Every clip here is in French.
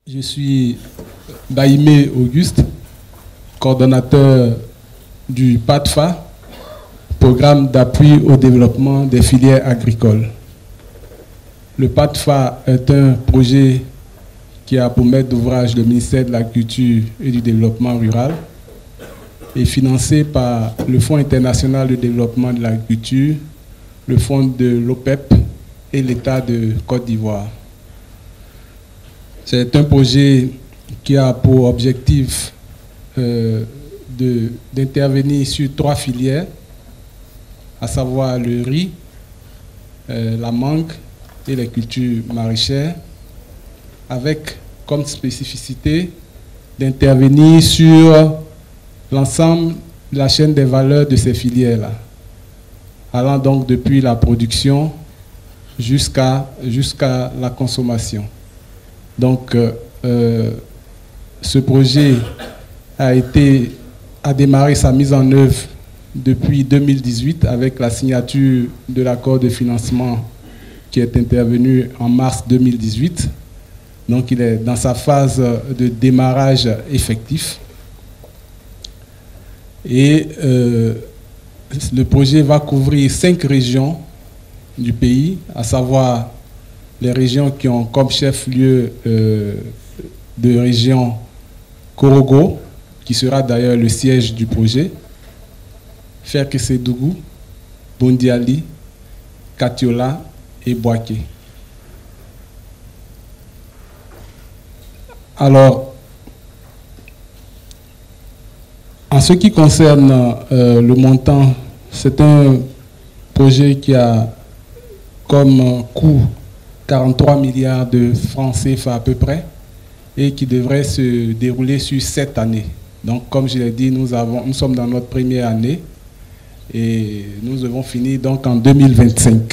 Je suis Baïmé Auguste, coordonnateur du PADFA, Programme d'appui au développement des filières agricoles. Le PADFA est un projet qui a pour maître d'ouvrage le ministère de l'Agriculture et du Développement rural et financé par le Fonds international de développement de l'agriculture, le Fonds de l'OPEP et l'État de Côte d'Ivoire. C'est un projet qui a pour objectif d'intervenir sur 3 filières, à savoir le riz, la mangue et les cultures maraîchères, avec comme spécificité d'intervenir sur l'ensemble de la chaîne des valeurs de ces filières-là, allant donc depuis la production jusqu'à la consommation. Donc, ce projet a démarré sa mise en œuvre depuis 2018 avec la signature de l'accord de financement qui est intervenu en mars 2018. Donc, il est dans sa phase de démarrage effectif. Et le projet va couvrir 5 régions du pays, à savoir les régions qui ont comme chef-lieu de région Korogo, qui sera d'ailleurs le siège du projet, Ferkessédougou, Bondiali, Katiola et Boaké. Alors, en ce qui concerne le montant, c'est un projet qui a comme coût 43 milliards de francs CFA à peu près et qui devrait se dérouler sur 7 années. Donc, comme je l'ai dit, nous sommes dans notre première année et nous devons finir donc en 2025.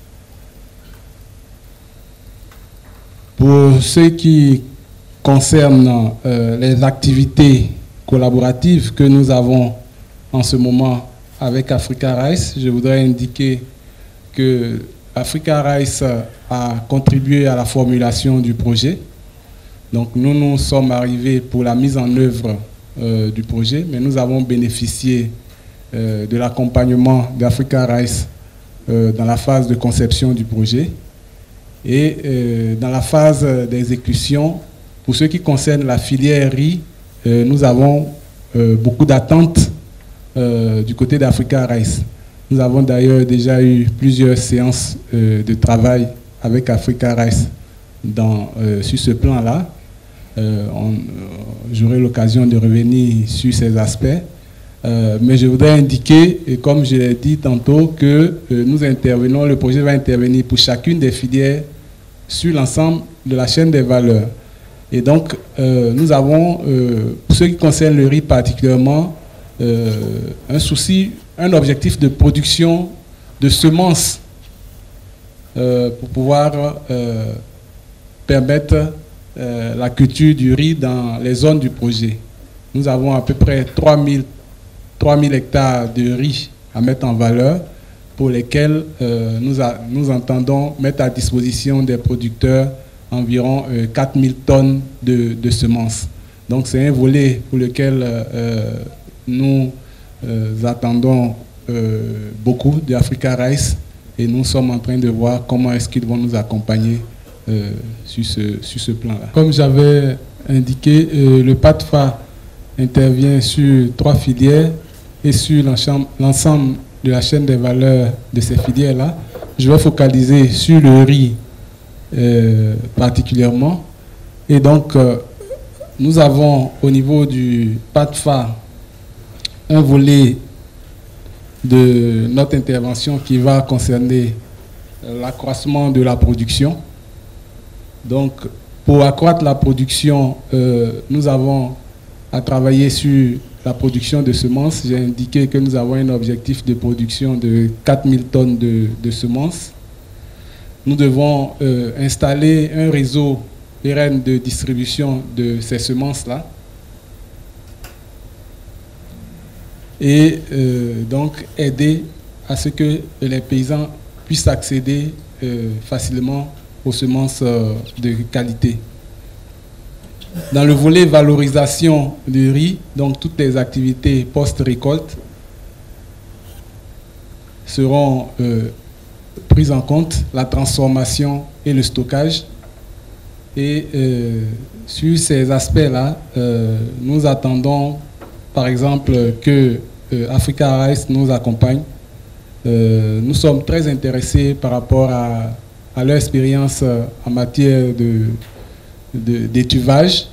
Pour ce qui concerne les activités collaboratives que nous avons en ce moment avec Africa Rice, je voudrais indiquer que Africa Rice a contribué à la formulation du projet. Donc nous sommes arrivés pour la mise en œuvre du projet, mais nous avons bénéficié de l'accompagnement d'Africa Rice dans la phase de conception du projet. Et dans la phase d'exécution, pour ce qui concerne la filière riz, nous avons beaucoup d'attentes du côté d'Africa Rice. Nous avons d'ailleurs déjà eu plusieurs séances de travail avec Africa Rice sur ce plan-là. J'aurai l'occasion de revenir sur ces aspects. Mais je voudrais indiquer, et comme je l'ai dit tantôt, que le projet va intervenir pour chacune des filières sur l'ensemble de la chaîne des valeurs. Et donc, nous avons, pour ce qui concerne le riz particulièrement, un objectif de production de semences pour pouvoir permettre la culture du riz dans les zones du projet. Nous avons à peu près 3000 hectares de riz à mettre en valeur pour lesquels nous entendons mettre à disposition des producteurs environ 4000 tonnes de semences. Donc c'est un volet pour lequel nous attendons beaucoup d'Africa Rice et nous sommes en train de voir comment est-ce qu'ils vont nous accompagner sur ce plan-là. Comme j'avais indiqué, le PADFA intervient sur 3 filières et sur l'ensemble de la chaîne des valeurs de ces filières-là. Je vais focaliser sur le riz particulièrement. Et donc, nous avons au niveau du PADFA un volet de notre intervention qui va concerner l'accroissement de la production. Donc, pour accroître la production, nous avons à travailler sur la production de semences. J'ai indiqué que nous avons un objectif de production de 4000 tonnes de semences. Nous devons installer un réseau pérenne de distribution de ces semences-là. Et donc aider à ce que les paysans puissent accéder facilement aux semences de qualité. Dans le volet valorisation du riz, donc toutes les activités post-récolte seront prises en compte, la transformation et le stockage. Et sur ces aspects-là, nous attendons par exemple que Africa Rice nous accompagne. Nous sommes très intéressés par rapport à leur expérience en matière d'étuvage.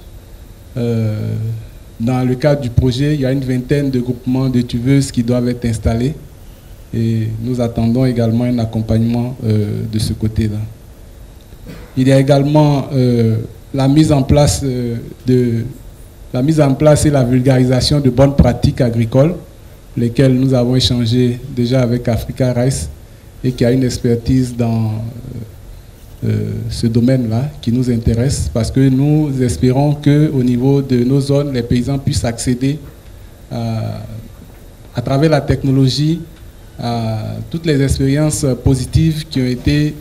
Dans le cadre du projet, il y a une vingtaine de groupements d'étuveuses qui doivent être installés et nous attendons également un accompagnement de ce côté-là. Il y a également la mise en place et la vulgarisation de bonnes pratiques agricoles, lesquelles nous avons échangé déjà avec Africa Rice et qui a une expertise dans ce domaine-là qui nous intéresse parce que nous espérons qu'au niveau de nos zones, les paysans puissent accéder à travers la technologie à toutes les expériences positives qui ont été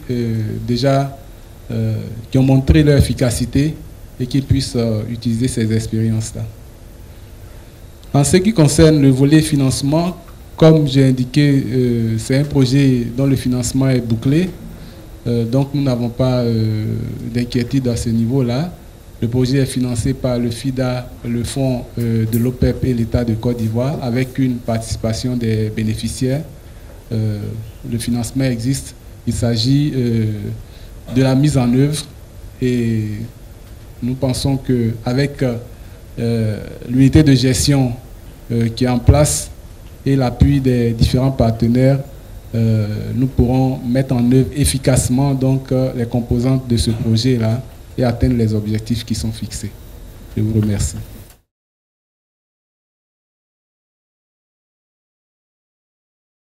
qui ont montré leur efficacité et qu'ils puissent utiliser ces expériences-là. En ce qui concerne le volet financement, comme j'ai indiqué, c'est un projet dont le financement est bouclé. Donc nous n'avons pas d'inquiétude à ce niveau-là. Le projet est financé par le FIDA, le fonds de l'OPEP et l'État de Côte d'Ivoire, avec une participation des bénéficiaires. Le financement existe. Il s'agit de la mise en œuvre et nous pensons qu'avec l'unité de gestion qui est en place et l'appui des différents partenaires, nous pourrons mettre en œuvre efficacement donc, les composantes de ce projet-là et atteindre les objectifs qui sont fixés. Je vous remercie.